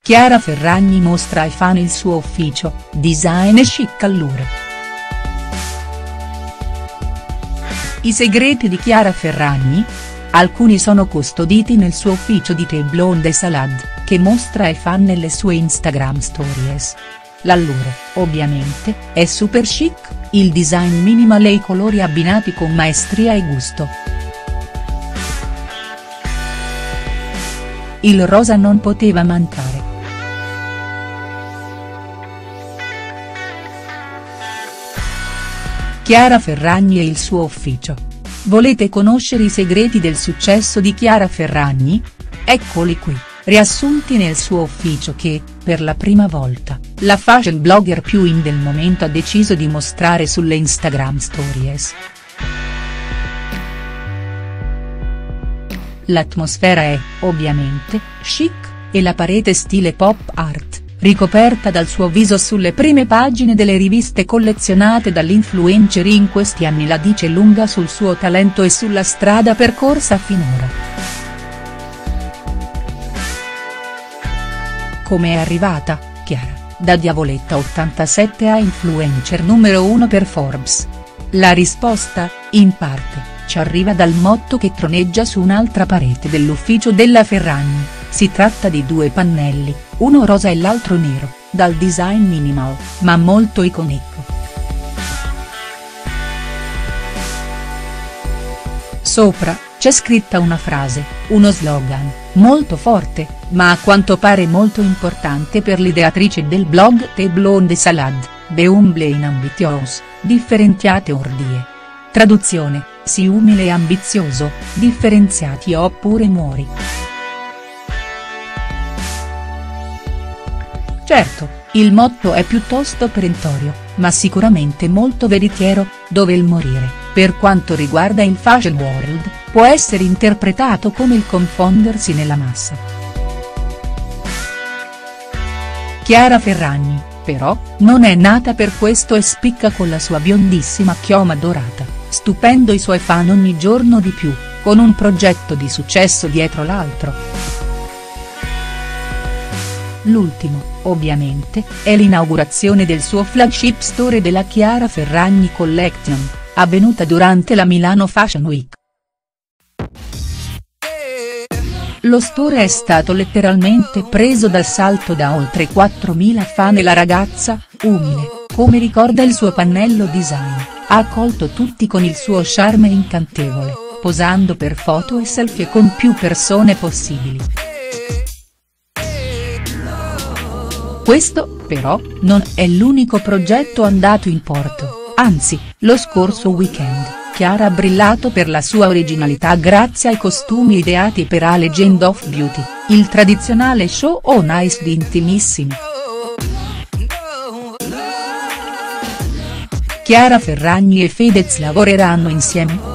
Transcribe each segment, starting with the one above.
Chiara Ferragni mostra ai fan il suo ufficio, design e chic allure. I segreti di Chiara Ferragni? Alcuni sono custoditi nel suo ufficio di Thé Blonde Salade, che mostra ai fan nelle sue Instagram stories. L'allure, ovviamente, è super chic, il design minimal e i colori abbinati con maestria e gusto. Il rosa non poteva mancare. Chiara Ferragni e il suo ufficio. Volete conoscere i segreti del successo di Chiara Ferragni? Eccoli qui, riassunti nel suo ufficio che, per la prima volta, la fashion blogger più in del momento ha deciso di mostrare sulle Instagram stories. L'atmosfera è, ovviamente, chic, e la parete stile pop art, ricoperta dal suo viso sulle prime pagine delle riviste collezionate dall'influencer in questi anni la dice lunga sul suo talento e sulla strada percorsa finora. Come è arrivata, Chiara, da Diavoletta 87 a influencer numero 1 per Forbes? La risposta, in parte, ci arriva dal motto che troneggia su un'altra parete dell'ufficio della Ferragni, si tratta di due pannelli, uno rosa e l'altro nero, dal design minimal, ma molto iconico. Sopra, c'è scritta una frase, uno slogan, molto forte, ma a quanto pare molto importante per l'ideatrice del blog Thé Blonde Salade, Beumble in ambitious, differenziate ordie. Traduzione, sii umile e ambizioso, differenziati oppure muori. Certo, il motto è piuttosto perentorio, ma sicuramente molto veritiero, dove il morire, per quanto riguarda il fashion world, può essere interpretato come il confondersi nella massa. Chiara Ferragni, però, non è nata per questo e spicca con la sua biondissima chioma dorata, stupendo i suoi fan ogni giorno di più, con un progetto di successo dietro l'altro. L'ultimo, ovviamente, è l'inaugurazione del suo flagship store della Chiara Ferragni Collection, avvenuta durante la Milano Fashion Week. Lo store è stato letteralmente preso d'assalto da oltre 4.000 fan e la ragazza, umile, come ricorda il suo pannello design, ha accolto tutti con il suo charme incantevole, posando per foto e selfie con più persone possibili. Questo, però, non è l'unico progetto andato in porto, anzi, lo scorso weekend, Chiara ha brillato per la sua originalità grazie ai costumi ideati per A Legend of Beauty, il tradizionale show on ice di Intimissimi. Chiara Ferragni e Fedez lavoreranno insieme?.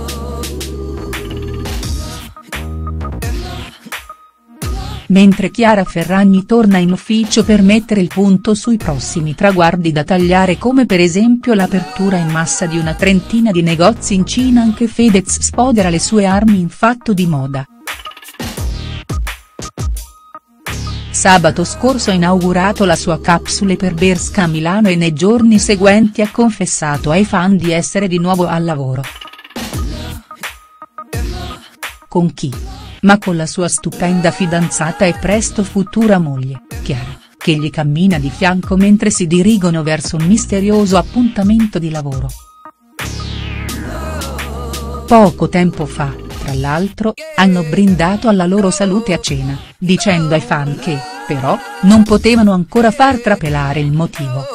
Mentre Chiara Ferragni torna in ufficio per mettere il punto sui prossimi traguardi da tagliare come per esempio l'apertura in massa di una trentina di negozi in Cina, anche Fedez sfodera le sue armi in fatto di moda. Sabato scorso ha inaugurato la sua capsule per Bershka a Milano e nei giorni seguenti ha confessato ai fan di essere di nuovo al lavoro. Con chi? Ma con la sua stupenda fidanzata e presto futura moglie, Chiara, che gli cammina di fianco mentre si dirigono verso un misterioso appuntamento di lavoro. Poco tempo fa, tra l'altro, hanno brindato alla loro salute a cena, dicendo ai fan che, però, non potevano ancora far trapelare il motivo.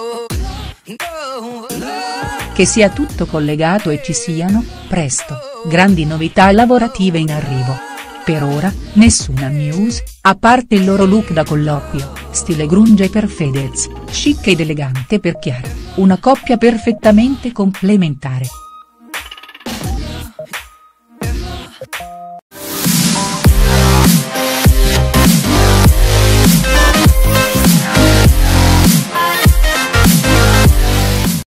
Che sia tutto collegato e ci siano, presto, grandi novità lavorative in arrivo. Per ora, nessuna news, a parte il loro look da colloquio, stile grunge per Fedez, chic ed elegante per Chiara, una coppia perfettamente complementare.